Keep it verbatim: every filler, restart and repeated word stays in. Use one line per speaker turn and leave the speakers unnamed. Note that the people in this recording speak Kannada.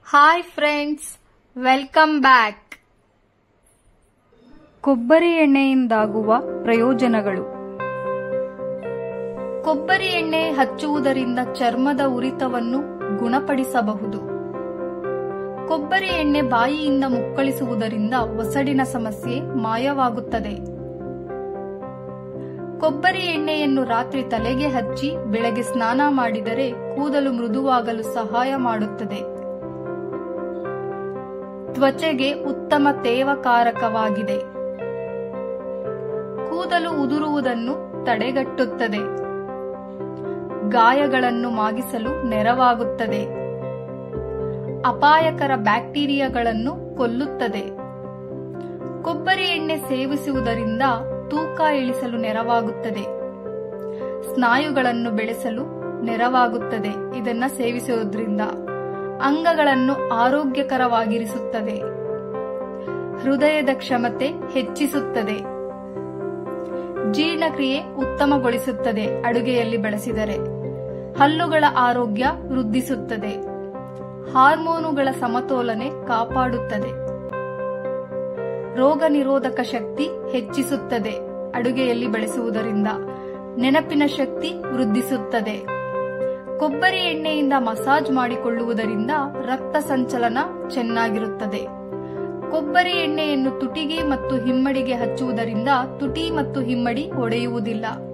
Hi friends, welcome back. ಕೊಬ್ಬರಿ ಎಣ್ಣೆಯಿಂದಾಗುವ ಪ್ರಯೋಜನಗಳು. ಕೊಬ್ಬರಿ ಎಣ್ಣೆ ಹಚ್ಚುವುದರಿಂದ ಚರ್ಮದ ಉರಿತವನ್ನು ಗುಣಪಡಿಸಬಹುದು. ಕೊಬ್ಬರಿ ಎಣ್ಣೆ ಬಾಯಿಯಿಂದ ಮುಕ್ಕಳಿಸುವುದರಿಂದ ಒಸಡಿನ ಸಮಸ್ಯೆ ಮಾಯವಾಗುತ್ತದೆ. ಕೊಬ್ಬರಿ ಎಣ್ಣೆಯನ್ನು ರಾತ್ರಿ ತಲೆಗೆ ಹಚ್ಚಿ ಬೆಳಗ್ಗೆ ಸ್ನಾನ ಮಾಡಿದರೆ ಕೂದಲು ಮೃದುವಾಗಲು ಸಹಾಯ ಮಾಡುತ್ತದೆ. ತ್ವಚೆಗೆ ಉತ್ತಮ ತೇವಕಾರಕವಾಗಿದೆ. ಕೂದಲು ಉದುರುವುದನ್ನು ತಡೆಗಟ್ಟುತ್ತದೆ. ಗಾಯಗಳನ್ನು ಮಾಗಿಸಲು ನೆರವಾಗುತ್ತದೆ. ಅಪಾಯಕರ ಬ್ಯಾಕ್ಟೀರಿಯಾಗಳನ್ನು ಕೊಲ್ಲುತ್ತದೆ. ಕೊಬ್ಬರಿ ಎಣ್ಣೆ ಸೇವಿಸುವುದರಿಂದ ತೂಕ ಇಳಿಸಲು ನೆರವಾಗುತ್ತದೆ. ಸ್ನಾಯುಗಳನ್ನು ಬೆಳೆಸಲು ನೆರವಾಗುತ್ತದೆ. ಇದನ್ನ ಸೇವಿಸುವುದರಿಂದ ಅಂಗಗಳನ್ನು ಆರೋಗ್ಯಕರವಾಗಿರಿಸುತ್ತದೆ. ಹೃದಯದ ಕ್ಷಮತೆ ಹೆಚ್ಚಿಸುತ್ತದೆ. ಜೀರ್ಣಕ್ರಿಯೆ ಉತ್ತಮಗೊಳಿಸುತ್ತದೆ. ಅಡುಗೆಯಲ್ಲಿ ಬಳಸಿದರೆ ಹಲ್ಲುಗಳ ಆರೋಗ್ಯ ವೃದ್ಧಿಸುತ್ತದೆ. ಹಾರ್ಮೋನುಗಳ ಸಮತೋಲನೆ ಕಾಪಾಡುತ್ತದೆ. ರೋಗ ನಿರೋಧಕ ಶಕ್ತಿ ಹೆಚ್ಚಿಸುತ್ತದೆ. ಅಡುಗೆಯಲ್ಲಿ ಬಳಸುವುದರಿಂದ ನೆನಪಿನ ಶಕ್ತಿ ವೃದ್ಧಿಸುತ್ತದೆ. ಕೊಬ್ಬರಿ ಎಣ್ಣೆಯಿಂದ ಮಸಾಜ್ ಮಾಡಿಕೊಳ್ಳುವುದರಿಂದ ರಕ್ತ ಸಂಚಲನ ಚೆನ್ನಾಗಿರುತ್ತದೆ. ಕೊಬ್ಬರಿ ಎಣ್ಣೆಯನ್ನು ತುಟಿಗೆ ಮತ್ತು ಹಿಮ್ಮಡಿಗೆ ಹಚ್ಚುವುದರಿಂದ ತುಟಿ ಮತ್ತು ಹಿಮ್ಮಡಿ ಒಡೆಯುವುದಿಲ್ಲ.